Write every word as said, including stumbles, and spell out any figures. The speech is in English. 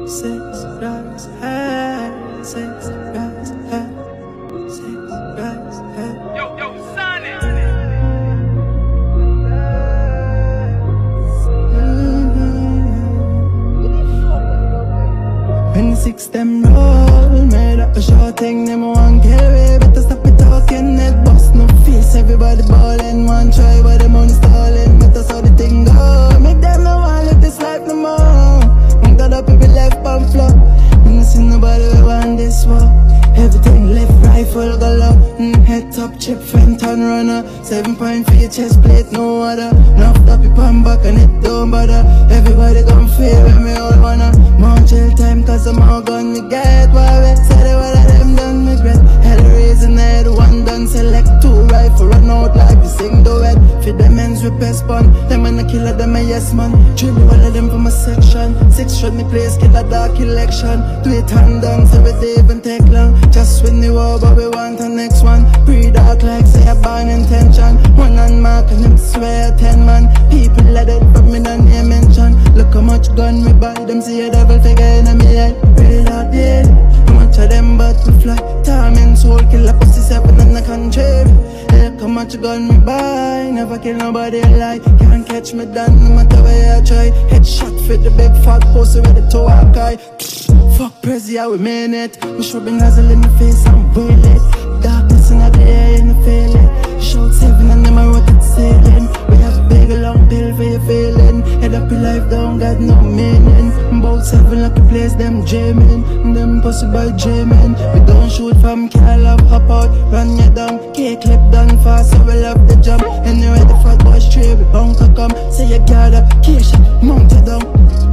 Six guys had, six guys had, six guys had. Yo, yo, Sonny. When the six them roll, made up a short thing, them one carry. Better stop it talking, net bust no face. Everybody ballin', one try, but the money stalling. But that's how the thing go. Make them no one live this life no more. Won't got up people left on floor. When I see nobody we want this war. Everything left, rifle, galore. mm, Head top, chip, Fenton runner. Seven point for your chest plate, no other. Enough top it pan back and it don't bother. Everybody gon' feel when me all wanna. More jail time cause I'm all gun me get. Why we say they one of them done me great. Hell raising head, one done select. Two rifle run out like we sing duet. For them ends with best pun. Them and the killer, them a yes man. Drill all of them from my section. Six shot me place, kill a dark election. Do it hand down, so we they even take long. Just win the war, but we want the next one. Pre-dark like say a bad intention. One on mark and them swear ten man. People let it from me don't name mention. Look how much gun me buy, them see a devil figure in me head. Real out dead, how much of them but to fly. Torment soul, kill a pussy seven in the country. Look how much gun me buy, never kill nobody alive. Can't catch me down no matter where I try. Headshot for the big fat pussy with the toe high. Fuck Prezi, how we mean it. We shrubing nozzle in the face and boil it. Darkness in the air and the feeling. Shout seven and them a rocket sailing. We have a big long pill for your feeling. Head up your life down, got no meaning. About seven lucky place, them jamming. Them pussy by jamming. We don't shoot from car, love hop out, run you down. K clip done fast, so we love the jump. Anyway, the fat boy straight, we bound to come. Say you gather, cash, mount it down.